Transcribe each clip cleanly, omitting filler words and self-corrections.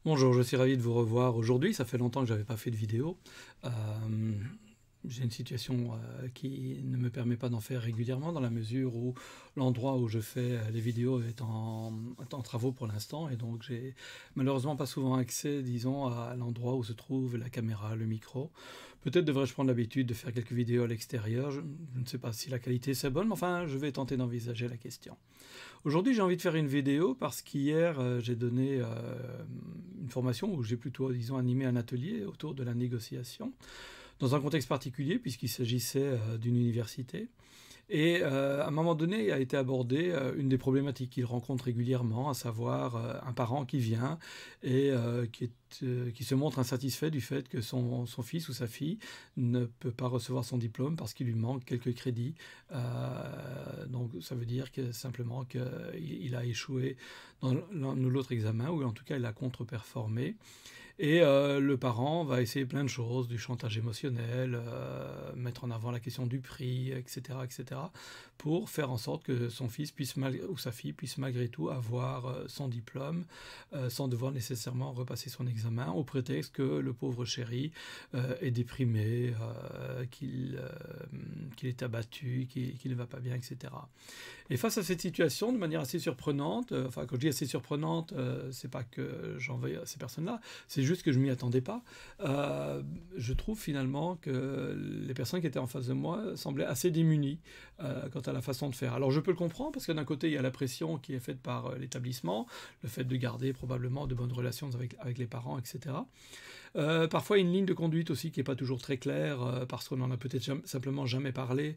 Bonjour, je suis ravi de vous revoir aujourd'hui. Ça fait longtemps que je n'avais pas fait de vidéo. Euh, j'ai une situation qui ne me permet pas d'en faire régulièrement dans la mesure où l'endroit où je fais les vidéos est en travaux pour l'instant et donc j'ai malheureusement pas souvent accès, disons, à l'endroit où se trouve la caméra, le micro. Peut-être devrais-je prendre l'habitude de faire quelques vidéos à l'extérieur. Je ne sais pas si la qualité c'est bonne, mais enfin je vais tenter d'envisager la question. Aujourd'hui, j'ai envie de faire une vidéo parce qu'hier, j'ai donné une formation où j'ai plutôt, disons, animé un atelier autour de la négociation, dans un contexte particulier, puisqu'il s'agissait d'une université. Et à un moment donné, a été abordée une des problématiques qu'il rencontre régulièrement, à savoir un parent qui vient et qui se montre insatisfait du fait que son fils ou sa fille ne peut pas recevoir son diplôme parce qu'il lui manque quelques crédits. Donc ça veut dire que simplement qu'il a échoué dans l'un ou l'autre examen, ou en tout cas il a contre-performé. Et le parent va essayer plein de choses, du chantage émotionnel, mettre en avant la question du prix, etc., pour faire en sorte que son fils ou sa fille puisse malgré tout avoir son diplôme, sans devoir nécessairement repasser son examen, au prétexte que le pauvre chéri est déprimé, qu'il est abattu, qu'il ne va pas bien, etc. Et face à cette situation, de manière assez surprenante, enfin quand je dis assez surprenante, c'est pas que j'en veux à ces personnes-là, c'est juste que je m'y attendais pas. Je trouve finalement que les personnes qui étaient en face de moi semblaient assez démunies quant à la façon de faire. Alors je peux le comprendre parce que d'un côté il y a la pression qui est faite par l'établissement, le fait de garder probablement de bonnes relations avec les parents, etc. Parfois une ligne de conduite aussi qui n'est pas toujours très claire parce qu'on en a peut-être simplement jamais parlé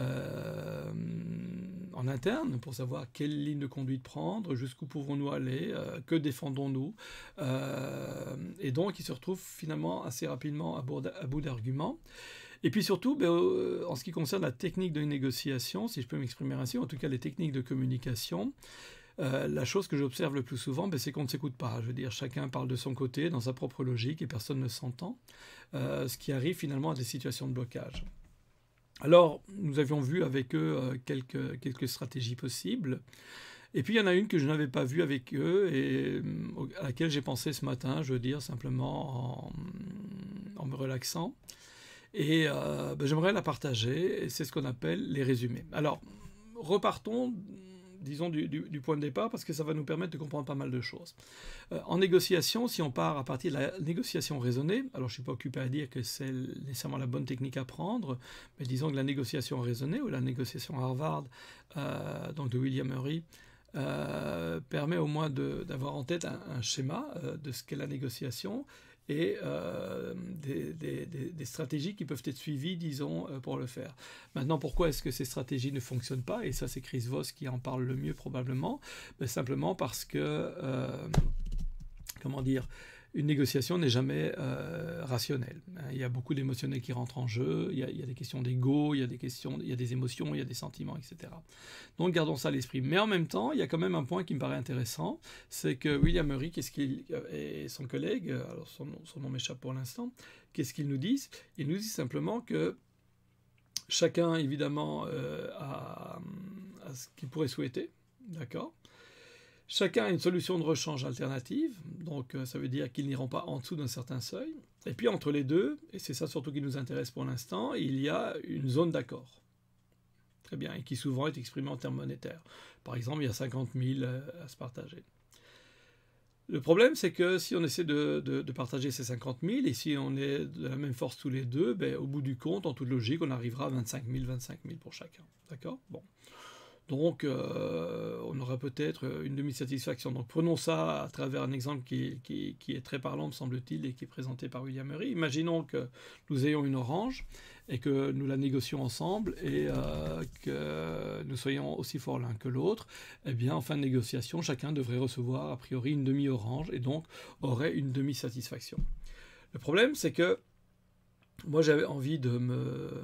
en interne pour savoir quelle ligne de conduite prendre, jusqu'où pouvons-nous aller, que défendons-nous, et donc il se retrouve finalement assez rapidement à bout d'arguments. Et puis surtout, en ce qui concerne la technique de négociation, si je peux m'exprimer ainsi, en tout cas les techniques de communication, la chose que j'observe le plus souvent, c'est qu'on ne s'écoute pas. Je veux dire, chacun parle de son côté, dans sa propre logique, et personne ne s'entend, ce qui arrive finalement à des situations de blocage. Alors, nous avions vu avec eux quelques stratégies possibles. Et puis, il y en a une que je n'avais pas vue avec eux et à laquelle j'ai pensé ce matin, je veux dire, simplement en me relaxant. Et j'aimerais la partager, et c'est ce qu'on appelle les résumés. Alors, repartons, disons, du point de départ, parce que ça va nous permettre de comprendre pas mal de choses. En négociation, si on part à partir de la négociation raisonnée, alors je ne suis pas occupé à dire que c'est nécessairement la bonne technique à prendre, mais disons que la négociation raisonnée, ou la négociation Harvard, donc de William Ury, permet au moins d'avoir en tête un schéma de ce qu'est la négociation, et des stratégies qui peuvent être suivies, disons, pour le faire. Maintenant, pourquoi est-ce que ces stratégies ne fonctionnent pas? Et ça, c'est Chris Voss qui en parle le mieux probablement. Simplement parce que, comment dire, une négociation n'est jamais rationnelle. Il y a beaucoup d'émotionnels qui rentrent en jeu, il y a des questions d'ego, il y a des émotions, il y a des sentiments, etc. Donc gardons ça à l'esprit. Mais en même temps, il y a quand même un point qui me paraît intéressant, c'est que William Ury et son collègue, alors son nom m'échappe pour l'instant, qu'est-ce qu'ils nous disent? Ils nous disent simplement que chacun, évidemment, a ce qu'il pourrait souhaiter, d'accord? Chacun a une solution de rechange alternative, donc ça veut dire qu'ils n'iront pas en dessous d'un certain seuil. Et puis entre les deux, et c'est ça surtout qui nous intéresse pour l'instant, il y a une zone d'accord. Très bien, et qui souvent est exprimée en termes monétaires. Par exemple, il y a 50 000 à se partager. Le problème, c'est que si on essaie de partager ces 50 000, et si on est de la même force tous les deux, au bout du compte, en toute logique, on arrivera à 25 000 pour chacun. D'accord? Bon. Donc, on aura peut-être une demi-satisfaction. Donc, prenons ça à travers un exemple qui est très parlant, me semble-t-il, et qui est présenté par William Ury. Imaginons que nous ayons une orange et que nous la négocions ensemble et que nous soyons aussi forts l'un que l'autre. Eh bien, en fin de négociation, chacun devrait recevoir a priori une demi-orange et donc aurait une demi-satisfaction. Le problème, c'est que moi, j'avais envie de me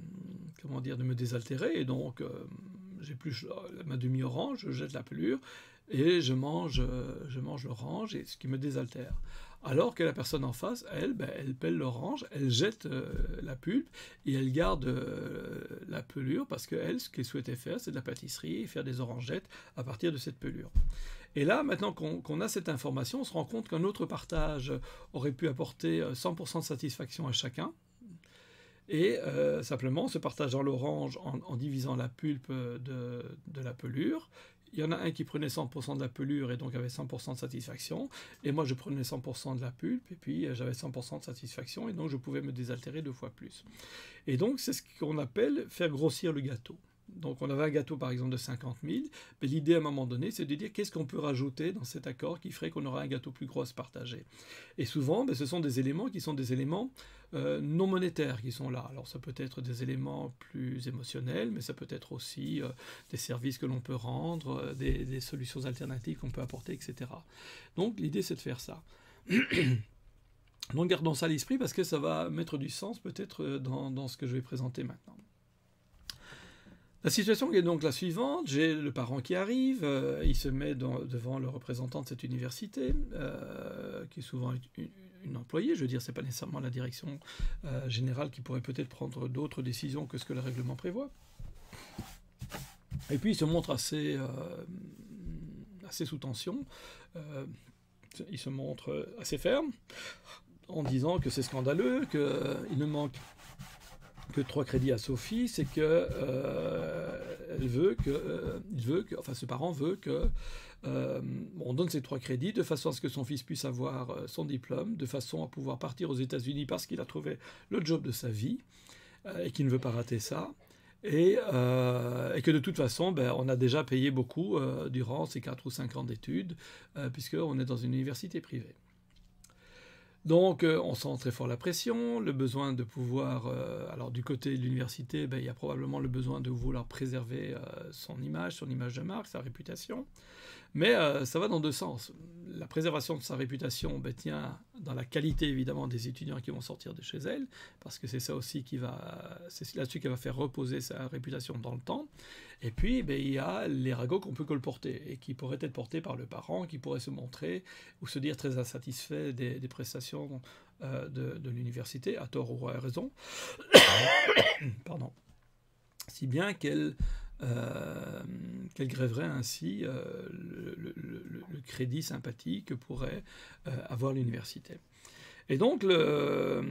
désaltérer et donc j'épluche ma demi-orange, je jette la pelure et je mange l'orange, et ce qui me désaltère. alors que la personne en face, elle, elle pèle l'orange, elle jette la pulpe et elle garde la pelure parce qu'elle, ce qu'elle souhaitait faire, c'est de la pâtisserie et faire des orangettes à partir de cette pelure. Et là, maintenant qu'on a cette information, on se rend compte qu'un autre partage aurait pu apporter 100% de satisfaction à chacun. Et simplement, se partageant l'orange en divisant la pulpe de la pelure. Il y en a un qui prenait 100% de la pelure et donc avait 100% de satisfaction. Et moi, je prenais 100% de la pulpe et puis j'avais 100% de satisfaction. Et donc, je pouvais me désaltérer 2 fois plus. Et donc, c'est ce qu'on appelle faire grossir le gâteau. Donc on avait un gâteau par exemple de 50 000, mais l'idée à un moment donné c'est de dire qu'est-ce qu'on peut rajouter dans cet accord qui ferait qu'on aura un gâteau plus gros à se partager. Et souvent ce sont des éléments qui sont des éléments non monétaires qui sont là. Alors ça peut être des éléments plus émotionnels, mais ça peut être aussi des services que l'on peut rendre, des solutions alternatives qu'on peut apporter, etc. Donc l'idée c'est de faire ça. Donc gardons ça à l'esprit parce que ça va mettre du sens peut-être dans ce que je vais présenter maintenant. La situation est donc la suivante, j'ai le parent qui arrive, il se met devant le représentant de cette université, qui est souvent une employée, je veux dire, c'est pas nécessairement la direction générale qui pourrait peut-être prendre d'autres décisions que ce que le règlement prévoit. Et puis il se montre assez sous tension, il se montre assez ferme, en disant que c'est scandaleux, qu'il ne manque que 3 crédits à Sophie, c'est que ce parent veut que on donne ces 3 crédits de façon à ce que son fils puisse avoir son diplôme, de façon à pouvoir partir aux États-Unis parce qu'il a trouvé le job de sa vie et qu'il ne veut pas rater ça. Et que de toute façon, on a déjà payé beaucoup durant ces 4 ou 5 ans d'études, puisqu'on est dans une université privée. Donc on sent très fort la pression, le besoin de pouvoir... alors du côté de l'université, il y a probablement le besoin de vouloir préserver son image de marque, sa réputation. Mais ça va dans 2 sens. La préservation de sa réputation tient dans la qualité évidemment des étudiants qui vont sortir de chez elle, parce que c'est ça aussi c'est là-dessus qu'elle va faire reposer sa réputation dans le temps. Et puis il y a les ragots qu'on peut colporter et qui pourraient être portés par le parent, qui pourrait se montrer ou se dire très insatisfait des prestations de l'université, à tort ou à raison. Pardon. Si bien qu'elle grèverait ainsi le crédit sympathique que pourrait avoir l'université. Et donc, le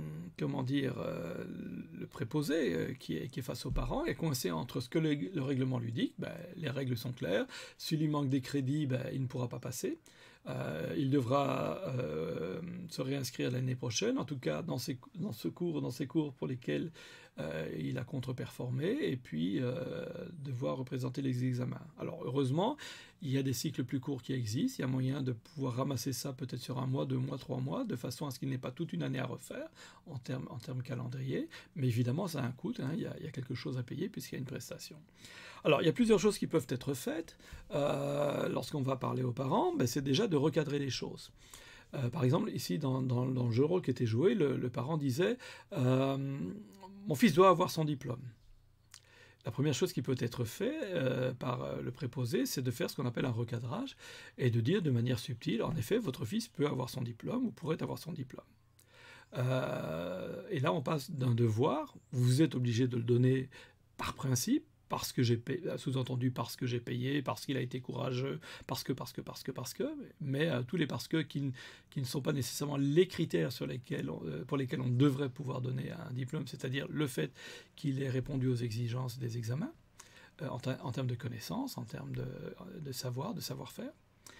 préposé qui est face aux parents est coincé entre ce que le règlement lui dit, les règles sont claires, s'il lui manque des crédits, il ne pourra pas passer. Il devra se réinscrire l'année prochaine, en tout cas dans ces cours pour lesquels il a contre-performé, et puis devoir représenter les examens. Alors heureusement, il y a des cycles plus courts qui existent, il y a moyen de pouvoir ramasser ça peut-être sur 1 mois, 2 mois, 3 mois, de façon à ce qu'il n'ait pas toute une année à refaire en termes calendrier, mais évidemment ça a un coût, il y a quelque chose à payer puisqu'il y a une prestation. Alors, il y a plusieurs choses qui peuvent être faites lorsqu'on va parler aux parents, c'est déjà de recadrer les choses. Par exemple, ici, dans le jeu de rôle qui était joué, le parent disait « Mon fils doit avoir son diplôme ». La première chose qui peut être faite par le préposé, c'est de faire ce qu'on appelle un recadrage et de dire de manière subtile, en effet, votre fils peut avoir son diplôme ou pourrait avoir son diplôme. Et là, on passe d'un devoir, vous êtes obligé de le donner par principe, parce que j'ai payé, sous-entendu parce que j'ai payé, parce qu'il a été courageux, parce que, mais tous les parce que qui ne sont pas nécessairement les critères pour lesquels on devrait pouvoir donner un diplôme, c'est-à-dire le fait qu'il ait répondu aux exigences des examens, en termes de connaissances, en termes de savoir-faire.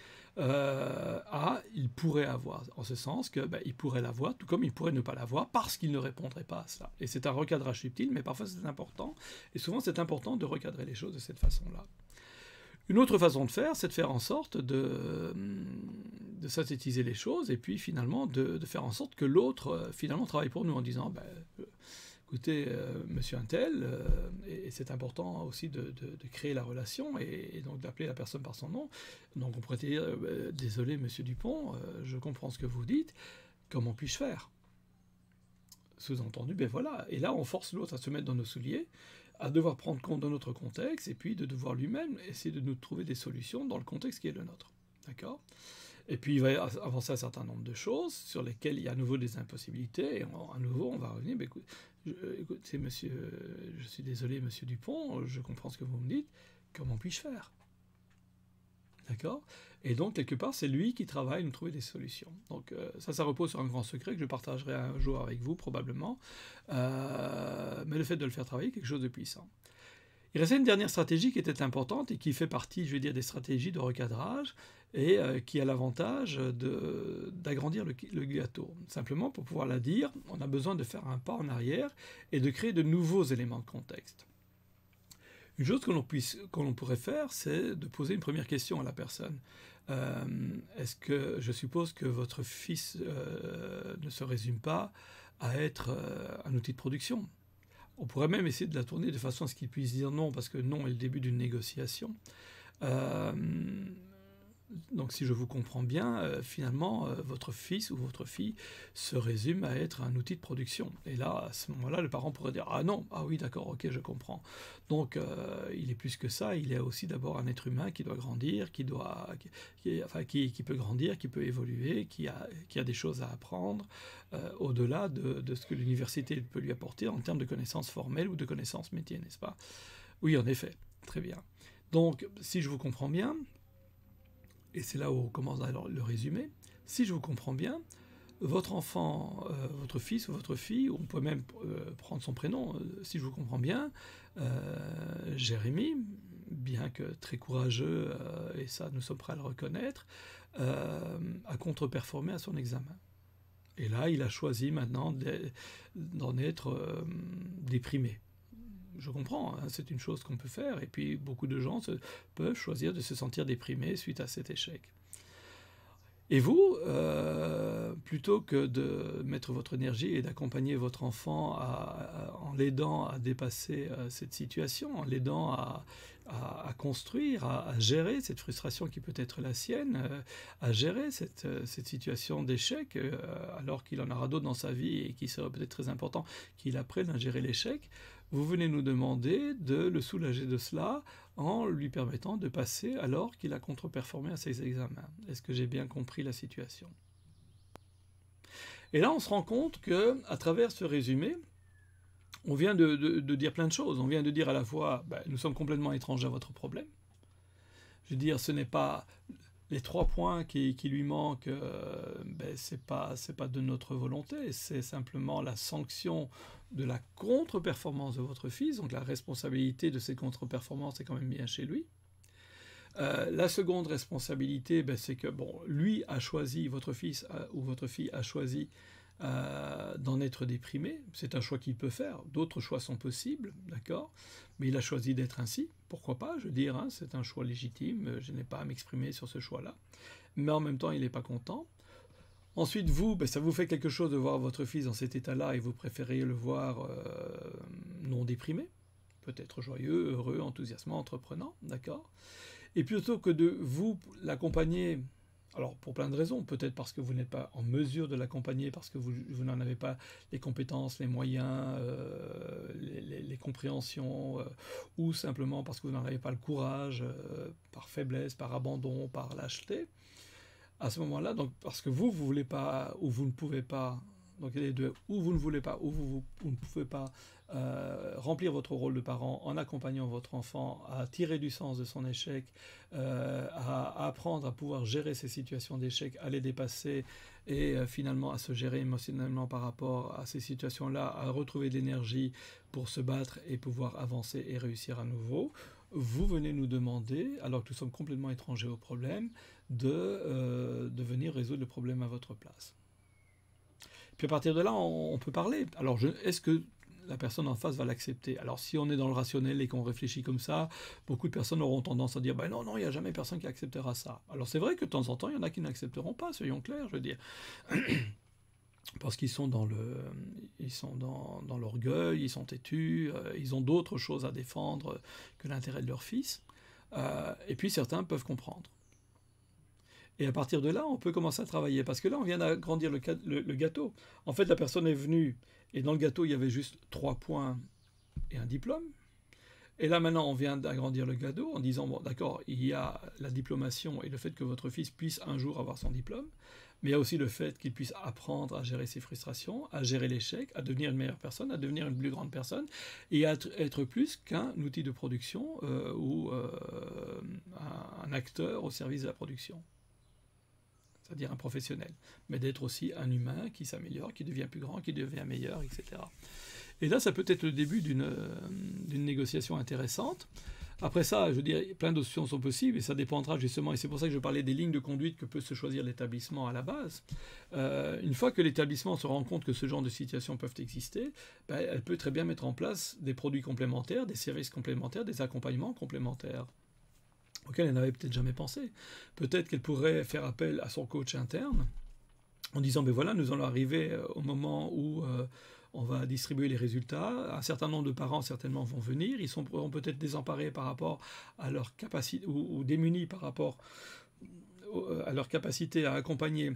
Il pourrait avoir, en ce sens que il pourrait l'avoir, tout comme il pourrait ne pas l'avoir parce qu'il ne répondrait pas à cela. Et c'est un recadrage subtil, mais parfois c'est important, et souvent c'est important de recadrer les choses de cette façon-là. Une autre façon de faire, c'est de faire en sorte de synthétiser les choses, et puis finalement de faire en sorte que l'autre finalement travaille pour nous en disant écoutez, monsieur Untel, et c'est important aussi de créer la relation et donc d'appeler la personne par son nom. Donc on pourrait dire, désolé monsieur Dupont, je comprends ce que vous dites, comment puis-je faire? Sous-entendu, voilà. Et là on force l'autre à se mettre dans nos souliers, à devoir prendre compte de notre contexte, et puis de devoir lui-même essayer de nous trouver des solutions dans le contexte qui est le nôtre. D'accord? Et puis il va avancer un certain nombre de choses sur lesquelles il y a à nouveau des impossibilités. Et à nouveau, on va revenir. Ben, écoutez, monsieur, je suis désolé, monsieur Dupont, je comprends ce que vous me dites. Comment puis-je faire? D'accord? Et donc, quelque part, c'est lui qui travaille à nous trouver des solutions. Donc, ça repose sur un grand secret que je partagerai un jour avec vous, probablement. Mais le fait de le faire travailler est quelque chose de puissant. Il restait une dernière stratégie qui était importante et qui fait partie, je vais dire, des stratégies de recadrage et qui a l'avantage d'agrandir le gâteau. Simplement, pour pouvoir la dire, on a besoin de faire un pas en arrière et de créer de nouveaux éléments de contexte. Une chose que l'on pourrait faire, c'est de poser une première question à la personne. Est-ce que je suppose que votre fils ne se résume pas à être un outil de production? On pourrait même essayer de la tourner de façon à ce qu'il puisse dire non, parce que non est le début d'une négociation. Donc si je vous comprends bien, finalement, votre fils ou votre fille se résume à être un outil de production. Et là, à ce moment-là, le parent pourrait dire « Ah non, ah oui, d'accord, ok, je comprends. » Donc il est plus que ça, il est aussi d'abord un être humain qui doit grandir, qui peut grandir, qui peut évoluer, qui a des choses à apprendre, au-delà de ce que l'université peut lui apporter en termes de connaissances formelles ou de connaissances métiers, n'est-ce pas? Oui, en effet, très bien. Donc, si je vous comprends bien, et c'est là où on commence à le résumer, si je vous comprends bien, votre enfant, votre fils ou votre fille, on peut même prendre son prénom, si je vous comprends bien, Jérémy, bien que très courageux, et ça nous sommes prêts à le reconnaître, a contre-performé à son examen. Et là, il a choisi maintenant d'en être déprimé. Je comprends, hein, c'est une chose qu'on peut faire, et puis beaucoup de gens peuvent choisir de se sentir déprimés suite à cet échec. Et vous, plutôt que de mettre votre énergie et d'accompagner votre enfant en l'aidant à dépasser cette situation, en l'aidant à construire, à gérer cette frustration qui peut être la sienne, à gérer cette situation d'échec, alors qu'il en aura d'autres dans sa vie et qu'il serait peut-être très important qu'il apprenne à gérer l'échec, vous venez nous demander de le soulager de cela en lui permettant de passer alors qu'il a contre-performé à ses examens. Est-ce que j'ai bien compris la situation? Et là, on se rend compte qu'à travers ce résumé, on vient de dire plein de choses. On vient de dire à la fois, nous sommes complètement étrangers à votre problème. Je veux dire, ce n'est pas les 3 points qui lui manquent, c'est pas de notre volonté, c'est simplement la sanction de la contre-performance de votre fils, donc la responsabilité de ces contre-performances est quand même bien chez lui. La seconde responsabilité, c'est que lui a choisi, votre fils ou votre fille a choisi d'en être déprimé. C'est un choix qu'il peut faire. D'autres choix sont possibles, d'accord? Mais il a choisi d'être ainsi. Pourquoi pas? Je veux dire, hein, c'est un choix légitime. Je n'ai pas à m'exprimer sur ce choix-là. Mais en même temps, il n'est pas content. Ensuite, vous, ça vous fait quelque chose de voir votre fils dans cet état-là et vous préférez le voir non déprimé, peut-être joyeux, heureux, enthousiasmant, entreprenant, d'accord? Et plutôt que de vous l'accompagner, alors pour plein de raisons, peut-être parce que vous n'êtes pas en mesure de l'accompagner, parce que vous n'en avez pas les compétences, les moyens, les compréhensions, ou simplement parce que vous n'en avez pas le courage, par faiblesse, par abandon, par lâcheté, à ce moment-là, donc parce que vous voulez pas, ou vous ne pouvez pas, donc les deux, ou vous ne voulez pas, ou vous ne pouvez pas remplir votre rôle de parent en accompagnant votre enfant à tirer du sens de son échec, à apprendre à pouvoir gérer ces situations d'échec, à les dépasser et finalement à se gérer émotionnellement par rapport à ces situations-là, à retrouver de l'énergie pour se battre et pouvoir avancer et réussir à nouveau. Vous venez nous demander, alors que nous sommes complètement étrangers au problème, de venir résoudre le problème à votre place. Puis à partir de là, on peut parler. Alors, est-ce que la personne en face va l'accepter? Alors, si on est dans le rationnel et qu'on réfléchit comme ça, beaucoup de personnes auront tendance à dire « non, il n'y a jamais personne qui acceptera ça ». Alors, c'est vrai que de temps en temps, il y en a qui n'accepteront pas, soyons clairs, je veux dire. Parce qu'ils sont dans l'orgueil, ils sont têtus, ils ont d'autres choses à défendre que l'intérêt de leur fils. Et puis, certains peuvent comprendre. Et à partir de là, on peut commencer à travailler. Parce que là, on vient d'agrandir le gâteau. En fait, la personne est venue, et dans le gâteau, il y avait juste 3 points et un diplôme. Et là maintenant on vient d'agrandir le gâteau en disant, bon d'accord, il y a la diplomation et le fait que votre fils puisse un jour avoir son diplôme, mais il y a aussi le fait qu'il puisse apprendre à gérer ses frustrations, à gérer l'échec, à devenir une meilleure personne, à devenir une plus grande personne, et à être plus qu'un outil de production ou un acteur au service de la production, c'est-à-dire un professionnel, mais d'être aussi un humain qui s'améliore, qui devient plus grand, qui devient meilleur, etc. Et là, ça peut être le début d'une négociation intéressante. Après ça, je veux dire, plein d'options sont possibles et ça dépendra justement, et c'est pour ça que je parlais des lignes de conduite que peut se choisir l'établissement à la base. Une fois que l'établissement se rend compte que ce genre de situations peuvent exister, ben, elle peut très bien mettre en place des produits complémentaires, des services complémentaires, des accompagnements complémentaires auxquels elle n'avait peut-être jamais pensé. Peut-être qu'elle pourrait faire appel à son coach interne en disant, ben voilà, nous allons arriver au moment où on va distribuer les résultats. Un certain nombre de parents certainement vont venir. Ils seront peut-être désemparés par rapport à leur capacité ou démunis par rapport à leur capacité à accompagner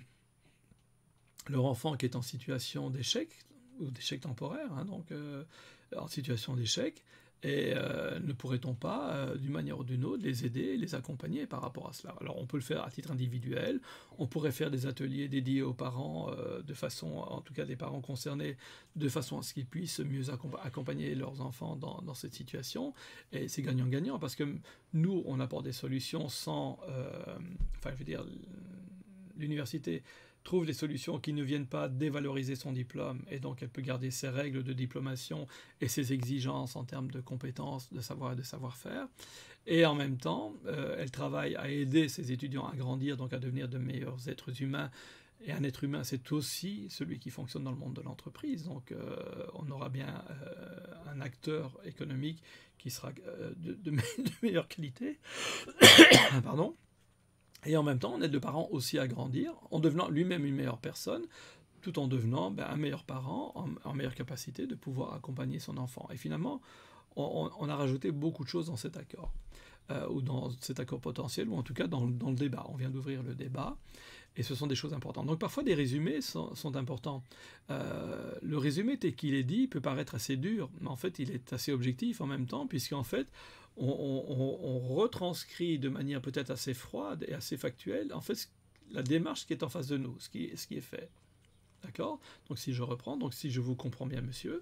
leur enfant qui est en situation d'échec ou d'échec temporaire, hein, donc en situation d'échec. Et ne pourrait-on pas, d'une manière ou d'une autre, les aider, les accompagner par rapport à cela? Alors on peut le faire à titre individuel, on pourrait faire des ateliers dédiés aux parents, de façon, en tout cas des parents concernés, de façon à ce qu'ils puissent mieux accompagner leurs enfants dans cette situation. Et c'est gagnant-gagnant, parce que nous, on apporte des solutions sans... enfin, je veux dire, l'université trouve des solutions qui ne viennent pas dévaloriser son diplôme, et donc elle peut garder ses règles de diplomation et ses exigences en termes de compétences, de savoir et de savoir-faire. Et en même temps, elle travaille à aider ses étudiants à grandir, donc à devenir de meilleurs êtres humains. Et un être humain, c'est aussi celui qui fonctionne dans le monde de l'entreprise. Donc on aura bien un acteur économique qui sera de meilleure qualité. Pardon. Et en même temps, on aide le parent aussi à grandir, en devenant lui-même une meilleure personne, tout en devenant un meilleur parent, en meilleure capacité de pouvoir accompagner son enfant. Et finalement, on a rajouté beaucoup de choses dans cet accord, ou dans cet accord potentiel, ou en tout cas dans le débat. On vient d'ouvrir le débat, et ce sont des choses importantes. Donc parfois, des résumés sont importants. Le résumé tel qu'il est dit peut paraître assez dur, mais en fait, il est assez objectif en même temps, puisqu'en fait, on retranscrit de manière peut-être assez froide et assez factuelle, en fait, la démarche qui est en face de nous, ce qui est fait. D'accord? Donc si je reprends, donc si je vous comprends bien, monsieur,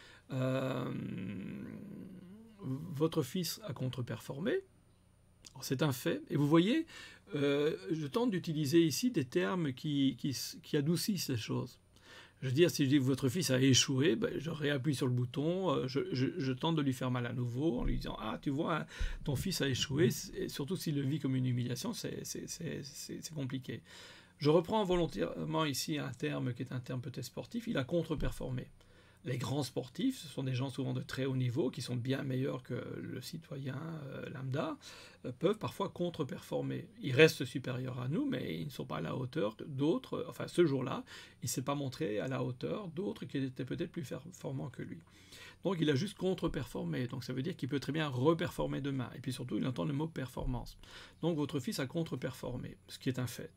votre fils a contre-performé, c'est un fait, et vous voyez, je tente d'utiliser ici des termes qui adoucissent les choses. Je veux dire, si je dis que votre fils a échoué, ben, je réappuie sur le bouton, je tente de lui faire mal à nouveau en lui disant « Ah, tu vois, hein, ton fils a échoué », et surtout s'il le vit comme une humiliation, c'est compliqué. Je reprends volontairement ici un terme qui est un terme peut-être sportif, il a contre-performé. Les grands sportifs, ce sont des gens souvent de très haut niveau, qui sont bien meilleurs que le citoyen lambda, peuvent parfois contre-performer. Ils restent supérieurs à nous, mais ils ne sont pas à la hauteur d'autres. Enfin, ce jour-là, il ne s'est pas montré à la hauteur d'autres qui étaient peut-être plus performants que lui. Donc il a juste contre-performé. Donc ça veut dire qu'il peut très bien reperformer demain. Et puis surtout, il entend le mot performance. Donc votre fils a contre-performé, ce qui est un fait.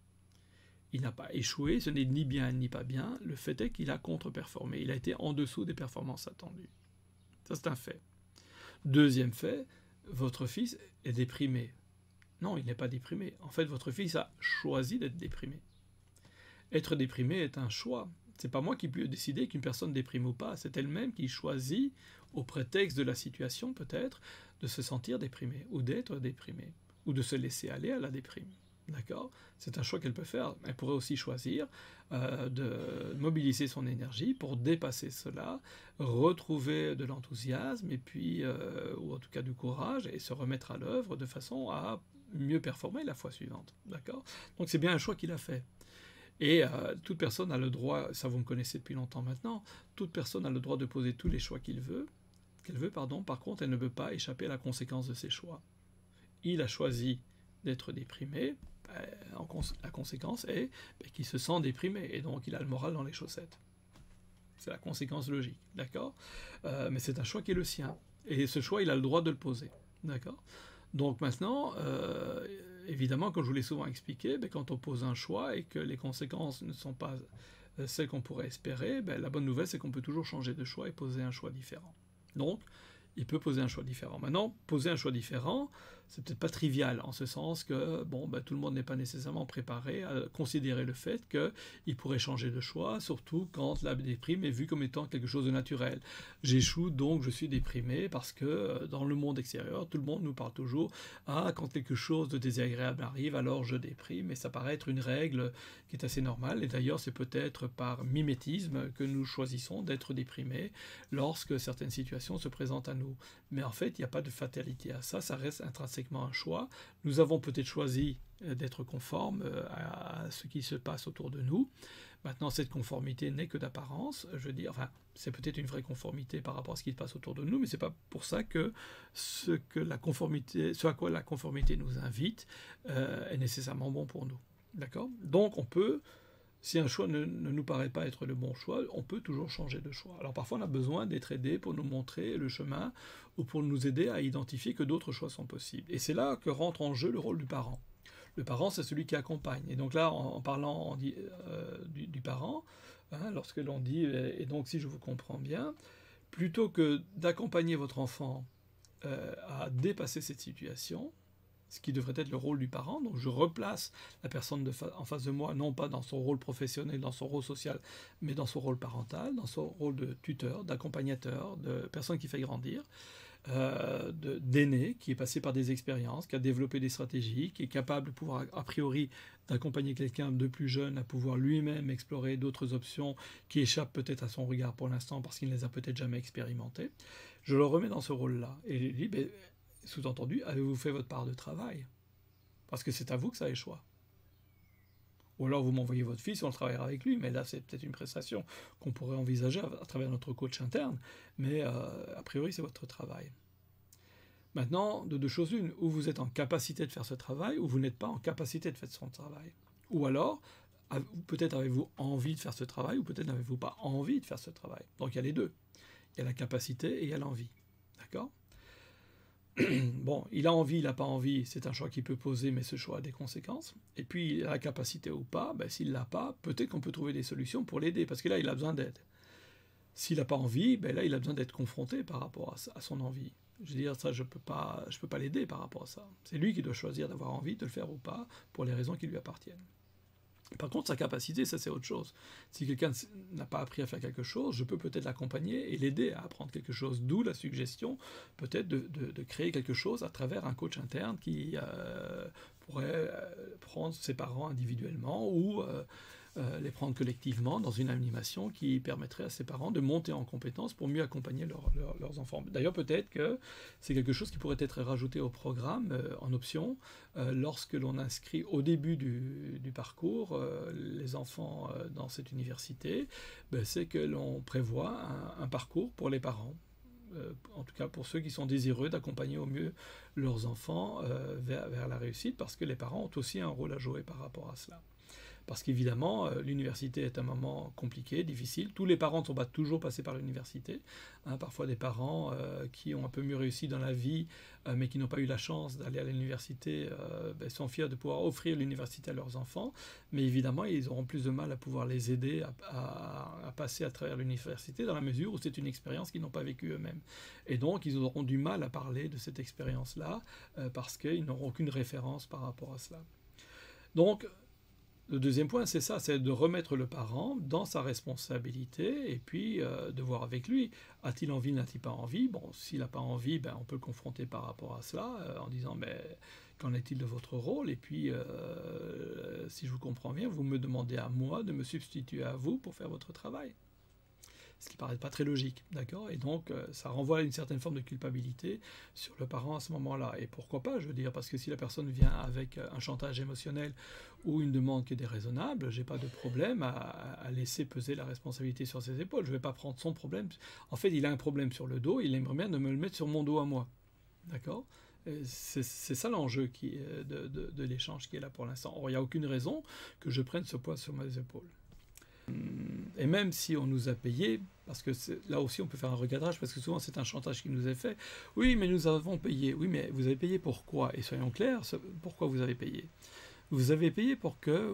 Il n'a pas échoué, ce n'est ni bien ni pas bien. Le fait est qu'il a contre-performé. Il a été en dessous des performances attendues. Ça, c'est un fait. Deuxième fait, votre fils est déprimé. Non, il n'est pas déprimé. En fait, votre fils a choisi d'être déprimé. Être déprimé est un choix. C'est pas moi qui peux décider qu'une personne déprime ou pas. C'est elle-même qui choisit, au prétexte de la situation peut-être, de se sentir déprimée ou d'être déprimée ou de se laisser aller à la déprime. D'accord? C'est un choix qu'elle peut faire. Elle pourrait aussi choisir de mobiliser son énergie pour dépasser cela, retrouver de l'enthousiasme et puis, ou en tout cas du courage, et se remettre à l'œuvre de façon à mieux performer la fois suivante. D'accord? Donc c'est bien un choix qu'il a fait. Et toute personne a le droit, ça vous me connaissez depuis longtemps maintenant, toute personne a le droit de poser tous les choix qu'elle veut, pardon. Par contre, elle ne peut pas échapper à la conséquence de ses choix. Il a choisi d'être déprimé, la conséquence est qu'il se sent déprimé, et donc il a le moral dans les chaussettes. C'est la conséquence logique, d'accord? Mais c'est un choix qui est le sien, et ce choix, il a le droit de le poser, d'accord? Donc maintenant, évidemment, comme je vous l'ai souvent expliqué, quand on pose un choix et que les conséquences ne sont pas celles qu'on pourrait espérer, la bonne nouvelle, c'est qu'on peut toujours changer de choix et poser un choix différent. Donc, il peut poser un choix différent. Maintenant, poser un choix différent, c'est peut-être pas trivial, en ce sens que tout le monde n'est pas nécessairement préparé à considérer le fait qu'il pourrait changer de choix, surtout quand la déprime est vue comme étant quelque chose de naturel. J'échoue, donc je suis déprimé, parce que dans le monde extérieur, tout le monde nous parle toujours « Ah, quand quelque chose de désagréable arrive, alors je déprime », et ça paraît être une règle qui est assez normale, et d'ailleurs c'est peut-être par mimétisme que nous choisissons d'être déprimés lorsque certaines situations se présentent à nous. Mais en fait, il n'y a pas de fatalité à ça, ça reste intrinsèquement un choix. Nous avons peut-être choisi d'être conformes à ce qui se passe autour de nous. Maintenant, cette conformité n'est que d'apparence. Je veux dire, enfin, c'est peut-être une vraie conformité par rapport à ce qui se passe autour de nous, mais c'est pas pour ça que ce à quoi la conformité nous invite est nécessairement bon pour nous. D'accord? Donc, si un choix ne nous paraît pas être le bon choix, on peut toujours changer de choix. Alors parfois on a besoin d'être aidé pour nous montrer le chemin ou pour nous aider à identifier que d'autres choix sont possibles. Et c'est là que rentre en jeu le rôle du parent. Le parent, c'est celui qui accompagne. Et donc là, en parlant du parent, lorsque l'on dit, et donc si je vous comprends bien, plutôt que d'accompagner votre enfant à dépasser cette situation, ce qui devrait être le rôle du parent. Donc je replace la personne en face de moi, non pas dans son rôle professionnel, dans son rôle social, mais dans son rôle parental, dans son rôle de tuteur, d'accompagnateur, de personne qui fait grandir, d'aîné, qui est passé par des expériences, qui a développé des stratégies, qui est capable de pouvoir, a priori, d'accompagner quelqu'un de plus jeune à pouvoir lui-même explorer d'autres options qui échappent peut-être à son regard pour l'instant parce qu'il ne les a peut-être jamais expérimentées. Je le remets dans ce rôle-là. Et je dis, sous-entendu, avez-vous fait votre part de travail? Parce que c'est à vous que ça échoue. Ou alors vous m'envoyez votre fils, on travaillera avec lui, mais là c'est peut-être une prestation qu'on pourrait envisager à travers notre coach interne, mais a priori c'est votre travail. Maintenant, de deux choses l'une, ou vous êtes en capacité de faire ce travail, ou vous n'êtes pas en capacité de faire son travail. Ou alors, peut-être avez-vous envie de faire ce travail, ou peut-être n'avez-vous pas envie de faire ce travail. Donc il y a les deux. Il y a la capacité et il y a l'envie. D'accord ? Bon, il a envie, il n'a pas envie, c'est un choix qu'il peut poser, mais ce choix a des conséquences. Et puis, il a la capacité ou pas, s'il ne l'a pas, peut-être qu'on peut trouver des solutions pour l'aider, parce que là, il a besoin d'aide. S'il n'a pas envie, là, il a besoin d'être confronté par rapport à son envie. Je veux dire, ça, je peux pas l'aider par rapport à ça. C'est lui qui doit choisir d'avoir envie de le faire ou pas, pour les raisons qui lui appartiennent. Par contre, sa capacité, ça c'est autre chose. Si quelqu'un n'a pas appris à faire quelque chose, je peux peut-être l'accompagner et l'aider à apprendre quelque chose. D'où la suggestion peut-être de créer quelque chose à travers un coach interne qui pourrait prendre ses parents individuellement ou les prendre collectivement dans une animation qui permettrait à ses parents de monter en compétence pour mieux accompagner leurs enfants. D'ailleurs, peut-être que c'est quelque chose qui pourrait être rajouté au programme en option lorsque l'on inscrit au début du parcours les enfants dans cette université, c'est que l'on prévoit un parcours pour les parents. En tout cas pour ceux qui sont désireux d'accompagner au mieux leurs enfants vers la réussite, parce que les parents ont aussi un rôle à jouer par rapport à cela. Parce qu'évidemment, l'université est un moment compliqué, difficile. Tous les parents ne sont pas toujours passés par l'université. Parfois des parents qui ont un peu mieux réussi dans la vie, mais qui n'ont pas eu la chance d'aller à l'université, sont fiers de pouvoir offrir l'université à leurs enfants. Mais évidemment, ils auront plus de mal à pouvoir les aider à passer à travers l'université, dans la mesure où c'est une expérience qu'ils n'ont pas vécue eux-mêmes. Et donc, ils auront du mal à parler de cette expérience-là, parce qu'ils n'auront aucune référence par rapport à cela. Donc, le deuxième point, c'est ça, c'est de remettre le parent dans sa responsabilité et puis de voir avec lui, a-t-il envie, n'a-t-il pas envie? Bon, s'il n'a pas envie, on peut le confronter par rapport à cela en disant, mais qu'en est-il de votre rôle? Et puis, si je vous comprends bien, vous me demandez à moi de me substituer à vous pour faire votre travail. Ce qui ne paraît pas très logique, d'accord? Et donc, ça renvoie à une certaine forme de culpabilité sur le parent à ce moment-là. Et pourquoi pas, je veux dire, parce que si la personne vient avec un chantage émotionnel ou une demande qui est déraisonnable, j'ai pas de problème à laisser peser la responsabilité sur ses épaules. Je vais pas prendre son problème. En fait, il a un problème sur le dos, il aimerait bien de me le mettre sur mon dos à moi, d'accord? C'est ça l'enjeu de l'échange qui est là pour l'instant. Or, il n'y a aucune raison que je prenne ce poids sur mes épaules. Et même si on nous a payé, parce que là aussi on peut faire un recadrage, parce que souvent c'est un chantage qui nous est fait. Oui, mais nous avons payé. Oui, mais vous avez payé pourquoi? Et soyons clairs, pourquoi vous avez payé? Vous avez payé pour que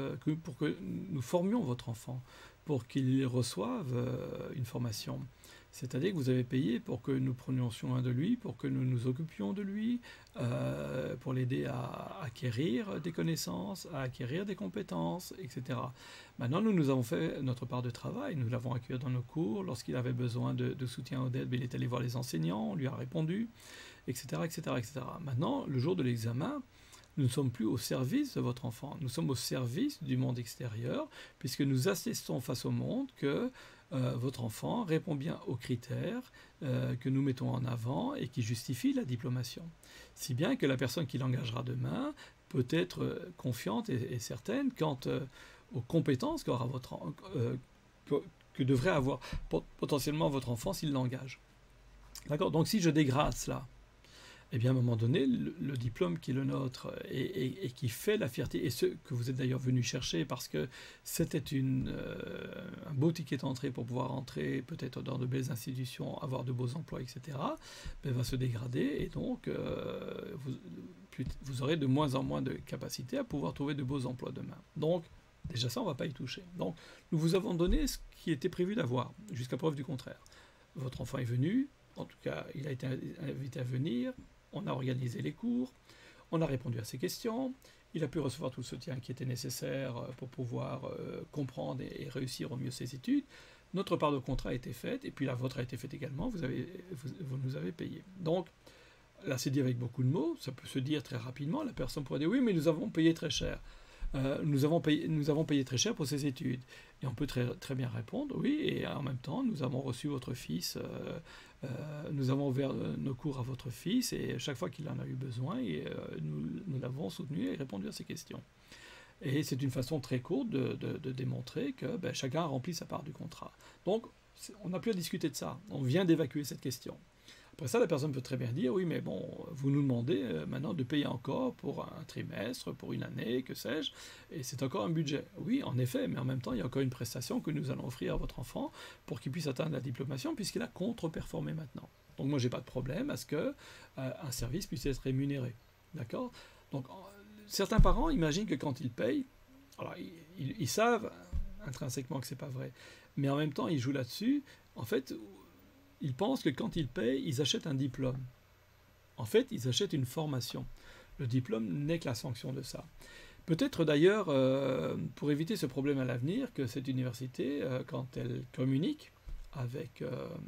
nous formions votre enfant, pour qu'il reçoive une formation, C'est-à-dire que vous avez payé pour que nous prenions soin de lui, pour que nous nous occupions de lui, pour l'aider à acquérir des connaissances, à acquérir des compétences, etc. Maintenant, nous avons fait notre part de travail, nous l'avons accueilli dans nos cours. Lorsqu'il avait besoin de soutien ou d'aide, il est allé voir les enseignants, on lui a répondu, etc., etc., etc. Maintenant, le jour de l'examen, nous ne sommes plus au service de votre enfant, nous sommes au service du monde extérieur, puisque nous attestons face au monde que votre enfant répond bien aux critères que nous mettons en avant et qui justifient la diplomation. Si bien que la personne qui l'engagera demain peut être confiante et certaine quant aux compétences que devrait avoir potentiellement votre enfant s'il l'engage. D'accord ? Donc si je dégrade cela, eh bien, à un moment donné, le diplôme qui est le nôtre et qui fait la fierté, et ce que vous êtes d'ailleurs venu chercher parce que c'était un beau ticket d'entrée pour pouvoir entrer peut-être dans de belles institutions, avoir de beaux emplois, etc., ben, va se dégrader et donc vous aurez de moins en moins de capacité à pouvoir trouver de beaux emplois demain. Donc, déjà ça, on ne va pas y toucher. Donc, nous vous avons donné ce qui était prévu d'avoir, jusqu'à preuve du contraire. Votre enfant est venu, en tout cas, il a été invité à venir. On a organisé les cours, on a répondu à ses questions, il a pu recevoir tout le soutien qui était nécessaire pour pouvoir comprendre et réussir au mieux ses études. Notre part de contrat a été faite, et puis la vôtre a été faite également, vous nous avez payé. Donc, là c'est dit avec beaucoup de mots, ça peut se dire très rapidement, la personne pourrait dire oui, mais nous avons payé très cher. Nous avons payé très cher pour ses études. Et on peut très bien répondre, oui, et en même temps, nous avons reçu votre fils, nous avons ouvert nos cours à votre fils, et chaque fois qu'il en a eu besoin, nous l'avons soutenu et répondu à ses questions. Et c'est une façon très courte de démontrer que chacun a rempli sa part du contrat. Donc, on n'a plus à discuter de ça. On vient d'évacuer cette question. Après ça, la personne peut très bien dire, oui, mais bon, vous nous demandez maintenant de payer encore pour un trimestre, pour une année, que sais-je, et c'est encore un budget. Oui, en effet, mais en même temps, il y a encore une prestation que nous allons offrir à votre enfant pour qu'il puisse atteindre la diplomation, puisqu'il a contre-performé maintenant. Donc moi, je n'ai pas de problème à ce qu'un service puisse être rémunéré. D'accord ? Donc, certains parents imaginent que quand ils payent, alors ils savent intrinsèquement que ce n'est pas vrai, mais en même temps, ils jouent là-dessus. En fait, ils pensent que quand ils payent, ils achètent un diplôme. En fait, ils achètent une formation. Le diplôme n'est que la sanction de ça. Peut-être d'ailleurs, pour éviter ce problème à l'avenir, que cette université, quand elle communique avec,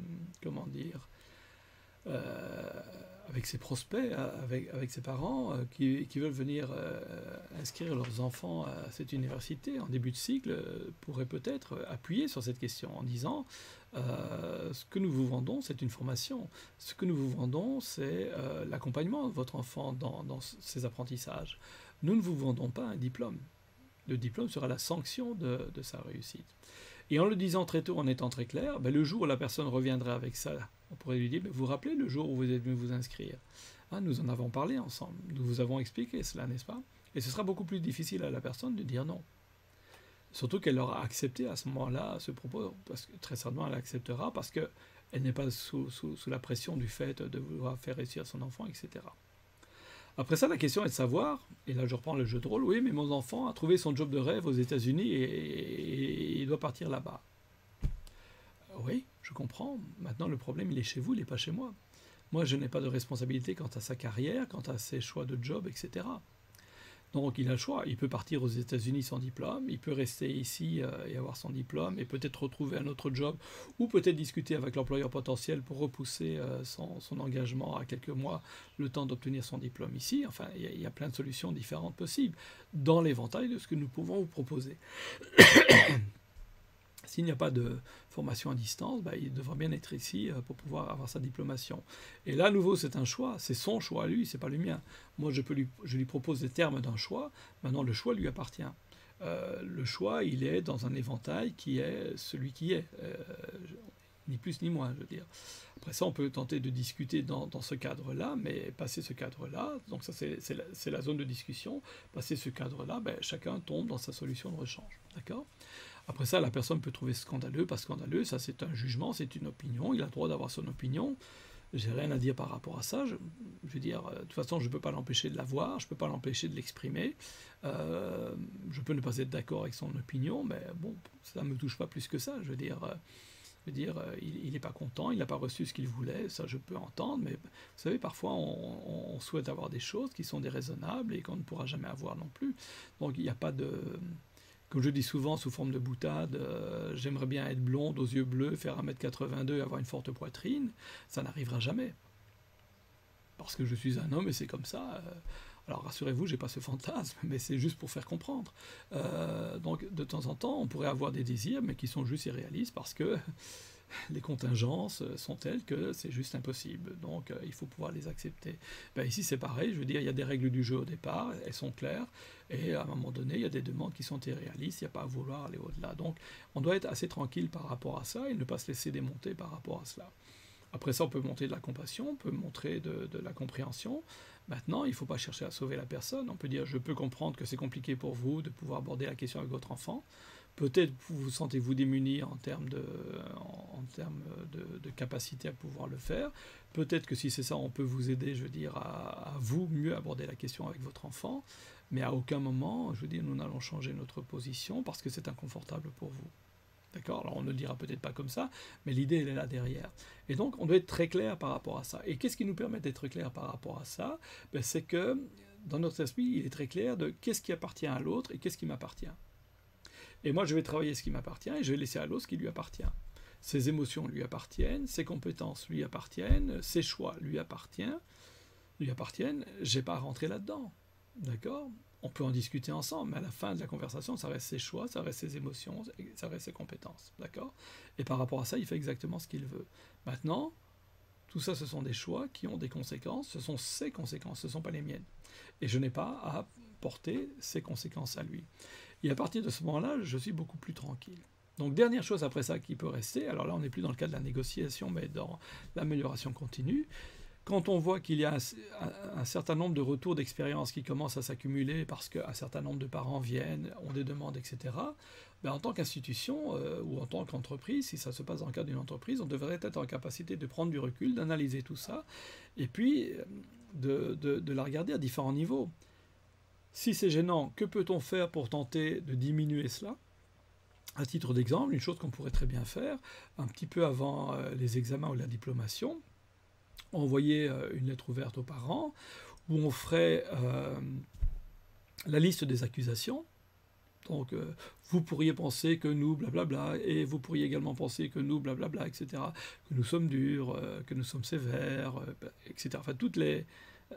avec ses prospects, avec ses parents qui veulent venir inscrire leurs enfants à cette université en début de cycle, pourrait peut-être appuyer sur cette question en disant ce que nous vous vendons, c'est une formation. Ce que nous vous vendons, c'est l'accompagnement de votre enfant dans ses apprentissages. Nous ne vous vendons pas un diplôme. Le diplôme sera la sanction de sa réussite. Et en le disant très tôt, en étant très clair, le jour où la personne reviendrait avec ça, on pourrait lui dire, vous vous rappelez le jour où vous êtes venu vous inscrire ? Nous en avons parlé ensemble, nous vous avons expliqué cela, n'est-ce pas ? Et ce sera beaucoup plus difficile à la personne de dire non. Surtout qu'elle aura accepté à ce moment-là ce propos, parce que très certainement elle acceptera, parce qu'elle n'est pas sous la pression du fait de vouloir faire réussir son enfant, etc. Après ça, la question est de savoir, et là je reprends le jeu de rôle, oui, mais mon enfant a trouvé son job de rêve aux États-Unis et il doit partir là-bas. Oui, je comprends. Maintenant, le problème, il est chez vous, il n'est pas chez moi. Moi, je n'ai pas de responsabilité quant à sa carrière, quant à ses choix de job, etc. Donc, il a le choix. Il peut partir aux États-Unis sans diplôme, il peut rester ici et avoir son diplôme, et peut-être retrouver un autre job, ou peut-être discuter avec l'employeur potentiel pour repousser son engagement à quelques mois, le temps d'obtenir son diplôme ici. Enfin, il y a plein de solutions différentes possibles, dans l'éventail de ce que nous pouvons vous proposer. S'il n'y a pas de formation à distance, il devra bien être ici pour pouvoir avoir sa diplomation. Et là, à nouveau, c'est un choix. C'est son choix à lui, c'est pas le mien. Moi, je lui propose les termes d'un choix. Maintenant, le choix lui appartient. Le choix, il est dans un éventail qui est celui qui est. Ni plus ni moins, je veux dire. Après ça, on peut tenter de discuter dans ce cadre-là, mais passer ce cadre-là, donc ça c'est la zone de discussion, passer ce cadre-là, chacun tombe dans sa solution de rechange. D'accord ? Après ça, la personne peut trouver scandaleux, pas scandaleux, ça c'est un jugement, c'est une opinion, il a le droit d'avoir son opinion. J'ai rien à dire par rapport à ça. Je veux dire, de toute façon, je ne peux pas l'empêcher de l'avoir, je ne peux pas l'empêcher de l'exprimer. Je peux ne pas être d'accord avec son opinion, mais bon, ça ne me touche pas plus que ça. Je veux dire, Je veux dire, il n'est pas content, il n'a pas reçu ce qu'il voulait, ça je peux entendre, mais vous savez, parfois on souhaite avoir des choses qui sont déraisonnables et qu'on ne pourra jamais avoir non plus. Donc il n'y a pas de... Comme je dis souvent sous forme de boutade, j'aimerais bien être blonde, aux yeux bleus, faire 1m82 et avoir une forte poitrine, ça n'arrivera jamais. Parce que je suis un homme et c'est comme ça. Alors rassurez-vous, j'ai pas ce fantasme, mais c'est juste pour faire comprendre. Donc de temps en temps, on pourrait avoir des désirs, mais qui sont juste irréalistes parce que les contingences sont telles que c'est juste impossible. Donc il faut pouvoir les accepter. Ben, ici c'est pareil, je veux dire, il y a des règles du jeu au départ, elles sont claires, et à un moment donné, il y a des demandes qui sont irréalistes, il n'y a pas à vouloir aller au-delà. Donc on doit être assez tranquille par rapport à ça et ne pas se laisser démonter par rapport à cela. Après ça, on peut monter de la compassion, on peut montrer de la compréhension. Maintenant, il ne faut pas chercher à sauver la personne. On peut dire, je peux comprendre que c'est compliqué pour vous de pouvoir aborder la question avec votre enfant. Peut-être vous sentez-vous démuni en termes de capacité à pouvoir le faire. Peut-être que si c'est ça, on peut vous aider, je veux dire, à vous mieux aborder la question avec votre enfant. Mais à aucun moment, je veux dire, nous n'allons changer notre position parce que c'est inconfortable pour vous. D'accord? Alors on ne le dira peut-être pas comme ça, mais l'idée elle est là derrière. Et donc on doit être très clair par rapport à ça. Et qu'est-ce qui nous permet d'être clair par rapport à ça? Ben, c'est que dans notre esprit, il est très clair de qu'est-ce qui appartient à l'autre et qu'est-ce qui m'appartient. Et moi je vais travailler ce qui m'appartient et je vais laisser à l'autre ce qui lui appartient. Ses émotions lui appartiennent, ses compétences lui appartiennent, ses choix lui appartiennent. J'ai pas à rentrer là-dedans. D'accord? On peut en discuter ensemble, mais à la fin de la conversation, ça reste ses choix, ça reste ses émotions, ça reste ses compétences. D'accord? Et par rapport à ça, il fait exactement ce qu'il veut. Maintenant, tout ça, ce sont des choix qui ont des conséquences, ce sont ses conséquences, ce ne sont pas les miennes. Et je n'ai pas à porter ces conséquences à lui. Et à partir de ce moment-là, je suis beaucoup plus tranquille. Donc, dernière chose après ça qui peut rester, alors là, on n'est plus dans le cas de la négociation, mais dans l'amélioration continue. Quand on voit qu'il y a un certain nombre de retours d'expérience qui commencent à s'accumuler parce qu'un certain nombre de parents viennent, ont des demandes, etc., ben en tant qu'institution ou en tant qu'entreprise, si ça se passe dans le cadre d'une entreprise, on devrait être en capacité de prendre du recul, d'analyser tout ça, et puis de la regarder à différents niveaux. Si c'est gênant, que peut-on faire pour tenter de diminuer cela ? À titre d'exemple, une chose qu'on pourrait très bien faire, un petit peu avant les examens ou la diplomation, envoyer une lettre ouverte aux parents où on ferait la liste des accusations. Donc, vous pourriez penser que nous, blablabla, et vous pourriez également penser que nous, blablabla, etc., que nous sommes durs, que nous sommes sévères, etc. Enfin, toutes les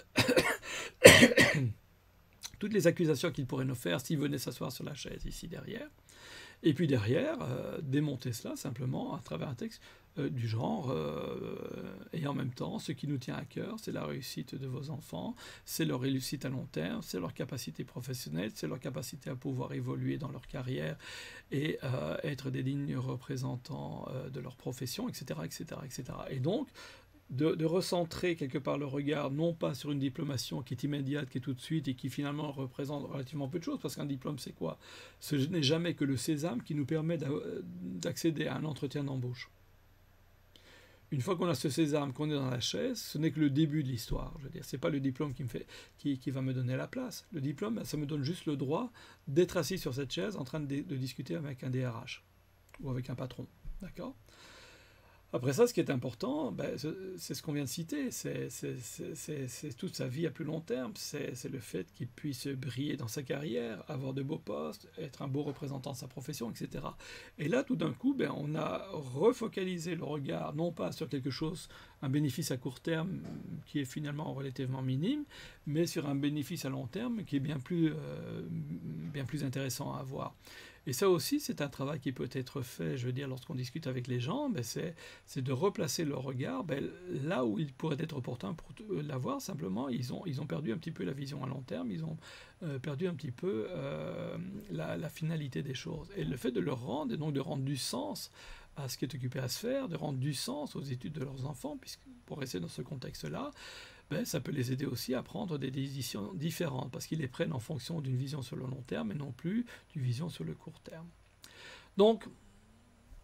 accusations qu'ils pourraient nous faire s'ils venaient s'asseoir sur la chaise ici derrière. Et puis derrière, démonter cela simplement à travers un texte du genre et en même temps, ce qui nous tient à cœur, c'est la réussite de vos enfants, c'est leur réussite à long terme, c'est leur capacité professionnelle, c'est leur capacité à pouvoir évoluer dans leur carrière et être des dignes représentants de leur profession, etc., etc., etc. Et donc, de recentrer quelque part le regard, non pas sur une diplomation qui est immédiate, qui est tout de suite et qui finalement représente relativement peu de choses, parce qu'un diplôme c'est quoi? Ce n'est jamais que le sésame qui nous permet d'accéder à un entretien d'embauche. Une fois qu'on a ce sésame, qu'on est dans la chaise, ce n'est que le début de l'histoire. Je veux dire, c'est pas le diplôme qui va me donner la place. Le diplôme, ça me donne juste le droit d'être assis sur cette chaise en train de discuter avec un DRH ou avec un patron. D'accord ? Après ça, ce qui est important, c'est ce qu'on vient de citer, c'est toute sa vie à plus long terme, c'est le fait qu'il puisse briller dans sa carrière, avoir de beaux postes, être un beau représentant de sa profession, etc. Et là, tout d'un coup, on a refocalisé le regard, non pas sur quelque chose, un bénéfice à court terme qui est finalement relativement minime, mais sur un bénéfice à long terme qui est bien plus intéressant à avoir. Et ça aussi, c'est un travail qui peut être fait, je veux dire, lorsqu'on discute avec les gens, c'est de replacer leur regard là où il pourrait être opportun pour l'avoir. Simplement, ils ont perdu un petit peu la vision à long terme, ils ont perdu un petit peu la finalité des choses. Et le fait de leur rendre, et donc de rendre du sens à ce qui est occupé à se faire, de rendre du sens aux études de leurs enfants, puisque pour rester dans ce contexte-là, ça peut les aider aussi à prendre des décisions différentes, parce qu'ils les prennent en fonction d'une vision sur le long terme et non plus d'une vision sur le court terme. Donc,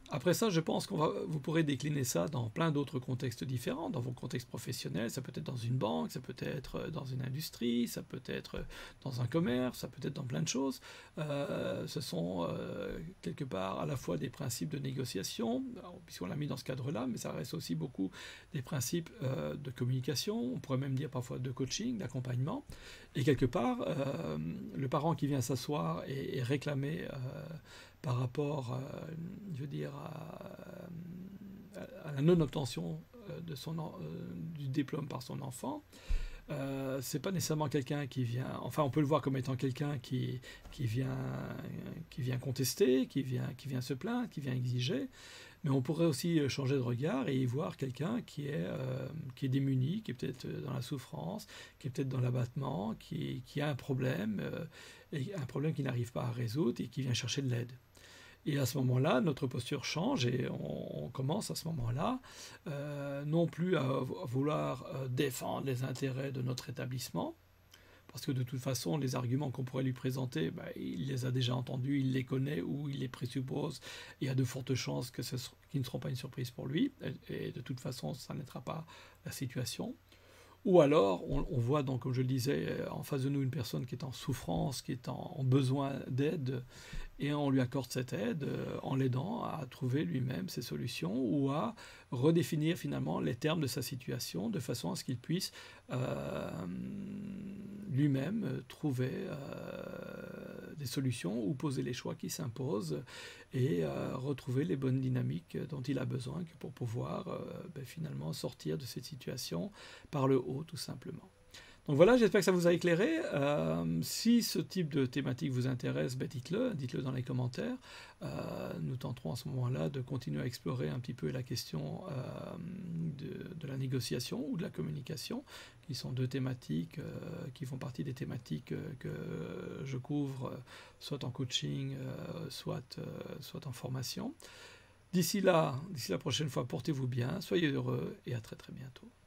Après ça, je pense vous pourrez décliner ça dans plein d'autres contextes différents, dans vos contextes professionnels, ça peut être dans une banque, ça peut être dans une industrie, ça peut être dans un commerce, ça peut être dans plein de choses. Ce sont quelque part à la fois des principes de négociation, puisqu'on l'a mis dans ce cadre-là, mais ça reste aussi beaucoup des principes de communication, on pourrait même dire parfois de coaching, d'accompagnement. Et quelque part, le parent qui vient s'asseoir et réclamer par rapport, je veux dire, à la non-obtention du diplôme par son enfant, c'est pas nécessairement quelqu'un qui vient. Enfin, on peut le voir comme étant quelqu'un qui vient contester, qui vient se plaindre, qui vient exiger. Mais on pourrait aussi changer de regard et y voir quelqu'un qui est démuni, qui est peut-être dans la souffrance, qui est peut-être dans l'abattement, qui a un problème, et un problème qu'il n'arrive pas à résoudre et qui vient chercher de l'aide. Et à ce moment-là, notre posture change et on commence à ce moment-là non plus à vouloir défendre les intérêts de notre établissement, parce que de toute façon, les arguments qu'on pourrait lui présenter, il les a déjà entendus, il les connaît ou il les présuppose. Il y a de fortes chances qu'ils ne seront pas une surprise pour lui, et de toute façon, ça n'aidera pas la situation. Ou alors, on voit donc, comme je le disais, en face de nous une personne qui est en souffrance, qui est en besoin d'aide, et on lui accorde cette aide en l'aidant à trouver lui-même ses solutions ou à redéfinir finalement les termes de sa situation de façon à ce qu'il puisse lui-même trouver des solutions ou poser les choix qui s'imposent et retrouver les bonnes dynamiques dont il a besoin pour pouvoir finalement sortir de cette situation par le haut tout simplement. Donc voilà, j'espère que ça vous a éclairé. Si ce type de thématique vous intéresse, dites-le dans les commentaires. Nous tenterons à ce moment-là de continuer à explorer un petit peu la question de la négociation ou de la communication, qui sont deux thématiques qui font partie des thématiques que je couvre, soit en coaching, soit en formation. D'ici la prochaine fois, portez-vous bien, soyez heureux et à très très bientôt.